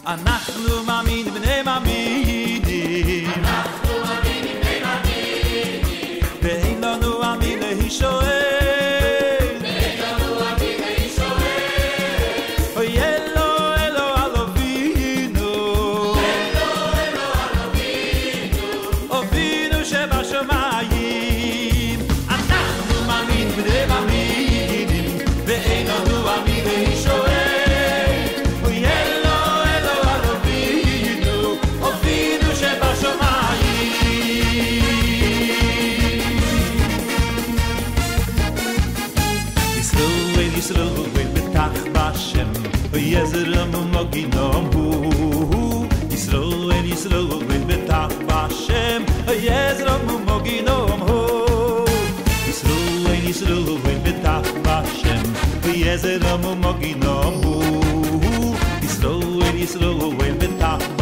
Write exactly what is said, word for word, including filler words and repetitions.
אנחנו מאמינים בני מאמינים, אנחנו מאמינים בני מאמינים, ואין לנו אמין להישואל, ואין לנו אמין להישואל. אוי אלו אלו על אבינו, אלו אלו על אבינו, אבינו שבשמיים. אנחנו מאמינים בני מאמינים, ואין לנו אמין להישואל. Yisroel betach b'Hashem, v'yezram u'moginom hu. Yisroel, Yisroel betach b'Hashem, v'yezram u'moginom hu. Yisroel, Yisroel betach b'Hashem, v'yezram u'moginom hu. Yisroel, Yisroel betach